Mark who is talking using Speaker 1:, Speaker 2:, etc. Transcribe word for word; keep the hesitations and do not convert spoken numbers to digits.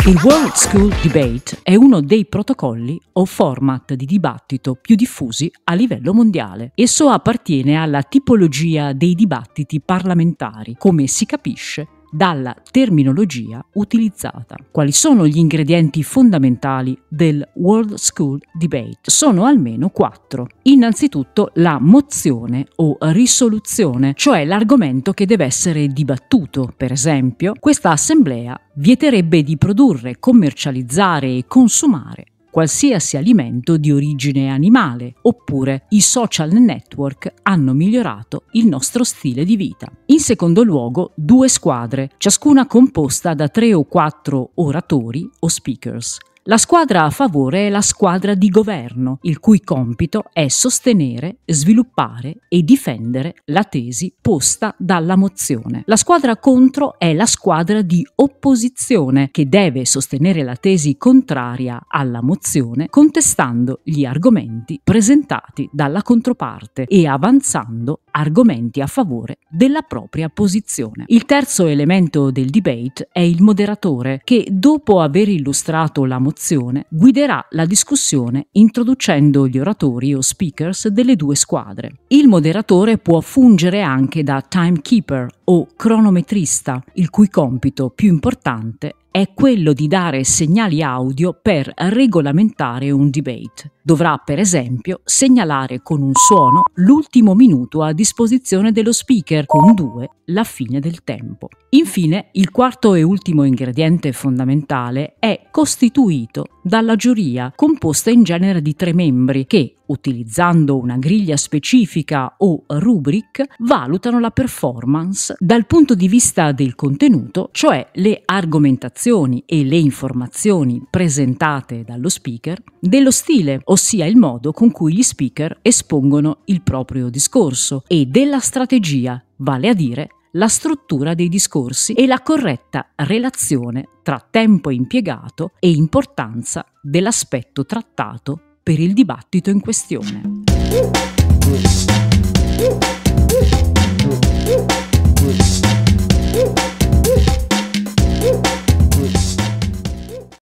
Speaker 1: Il World School Debate è uno dei protocolli o format di dibattito più diffusi a livello mondiale. Esso appartiene alla tipologia dei dibattiti parlamentari, come si capisce dalla terminologia utilizzata. Quali sono gli ingredienti fondamentali del World School Debate? Sono almeno quattro. Innanzitutto la mozione o risoluzione, cioè l'argomento che deve essere dibattuto. Per esempio, questa assemblea vieterebbe di produrre, commercializzare e consumare qualsiasi alimento di origine animale, oppure i social network hanno migliorato il nostro stile di vita. In secondo luogo, due squadre, ciascuna composta da tre o quattro oratori o speakers. La squadra a favore è la squadra di governo, il cui compito è sostenere, sviluppare e difendere la tesi posta dalla mozione. La squadra contro è la squadra di opposizione, che deve sostenere la tesi contraria alla mozione, contestando gli argomenti presentati dalla controparte e avanzando argomenti a favore della propria posizione. Il terzo elemento del debate è il moderatore, che dopo aver illustrato la mozione guiderà la discussione introducendo gli oratori o speakers delle due squadre. Il moderatore può fungere anche da timekeeper o cronometrista, il cui compito più importante è quello di dare segnali audio per regolamentare un debate. Dovrà, per esempio, segnalare con un suono l'ultimo minuto a disposizione dello speaker, con due la fine del tempo. Infine, il quarto e ultimo ingrediente fondamentale è costituito dalla giuria, composta in genere di tre membri che, utilizzando una griglia specifica o rubric, valutano la performance dal punto di vista del contenuto, cioè le argomentazioni e le informazioni presentate dallo speaker, dello stile, ossia il modo con cui gli speaker espongono il proprio discorso, e della strategia, vale a dire la struttura dei discorsi e la corretta relazione tra tempo impiegato e importanza dell'aspetto trattato per il dibattito in questione.